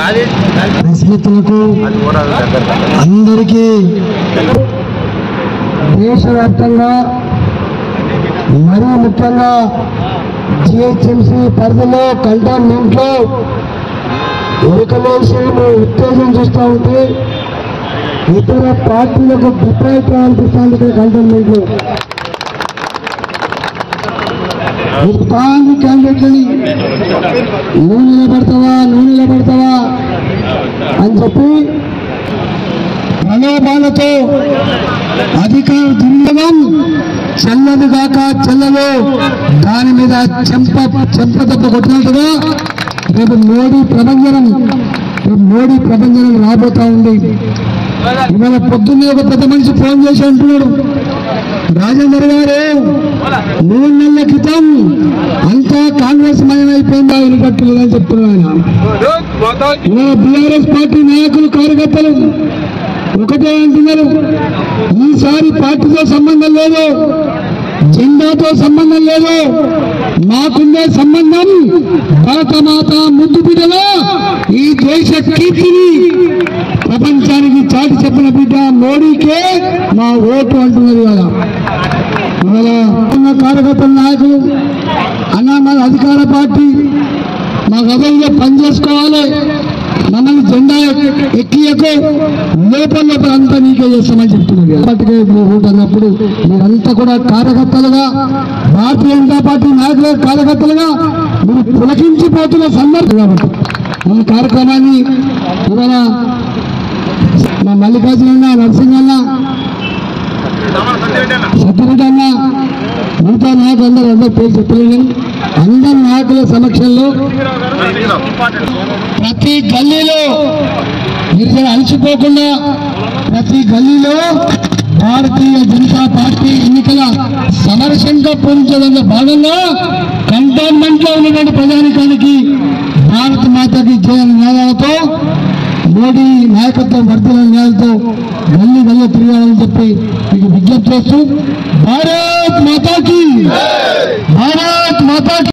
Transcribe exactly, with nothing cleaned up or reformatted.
స్మితులకు అందరికీ దేశవ్యాప్తంగా మరీ ముఖ్యంగా జిహెచ్ఎంసీ పరిధిలో కంటోన్మెంట్లో ఏకమేషను ఉత్తేజం చూస్తూ ఉంటే ఇతర పార్టీలకు డిప్రైట్ అనిపిస్తుంది. కంటోన్మెంట్లో కాంగ్రెస్ క్యాండిడేట్లని నువ్వు నిలబడతావా నువ్వు నిలబడతావా అని చెప్పి ప్రలోభాలతో అధికార దుర్వినియోగం చెల్లదు కాక చెల్లదు దాని మీద చెంప చెంప దెబ్బ కొట్టినట్టుగా రేపు మోడీ ప్రభంజనం రేపు మోడీ ప్రభంజనం రాబోతా ఉంది. ఇవాళ పొద్దున్నే ఒక పెద్ద మనిషి ఫోన్ చేసి అంటున్నాడు, రాజేందర్ గారు మూడు నెలల క్రితం అంతా కాంగ్రెస్ మయమైపోయిందా వినపట్టలేదని చెప్తున్నాడు ఆయన. బీఆర్ఎస్ పార్టీ నాయకులు కార్యకర్తలు ఒకటే అంటున్నారు, ఈసారి పార్టీతో సంబంధం లేదు, జెండాతో సంబంధం లేదు, మాకుండే సంబంధం భారతమాత ముద్దు బిడ్డల ఈ దేశ కీర్తిని ప్రపంచానికి చాటి చెప్పిన బిడ్డ మోడీకే మా ఓటు అంటున్నారు. కదా ఇవాళ ఉన్న కార్యకర్తల నాయకులు అన్నా మన అధికార పార్టీ మాకు అదైనా పని చేసుకోవాలి, మమ్మల్ని జెండా ఎక్కియకు లోపల లోపల అంతా నీకే చేస్తామని చెప్తున్నారు. పార్టీకి ఓటు అన్నప్పుడు మీరంతా కూడా కార్యకర్తలుగా భారతీయ జనతా పార్టీ నాయకుల కార్యకర్తలుగా మీరు పులకించిపోతున్న సందర్భం కాబట్టి ఈ కార్యక్రమాన్ని ఇవాళ మా మల్లికార్జున నరసింహన్న సత్యరెడ్డి అన్న మిగతా నాయకులు అందరూ అందరూ పేరు చెప్పలేని అందరి నాయకుల సమక్షంలో ప్రతి గల్లీలో మీరు అలసిపోకుండా ప్రతి గల్లీలో భారతీయ జనతా పార్టీ ఎన్నికల సమరసంగా పూరించడంలో భాగంగా కంటోన్మెంట్ లో ఉన్నటువంటి ప్రజానికానికి భారత మాతకి జయ నినాదాలతో మోడీ నాయకత్వం వర్ధిల్ల నినాదాలతో గల్లీ గల్లీ తిరగాలని చెప్పి మీకు విజ్ఞప్తి చేస్తూ భారత్ మాతాకి భారత్ మాతాకి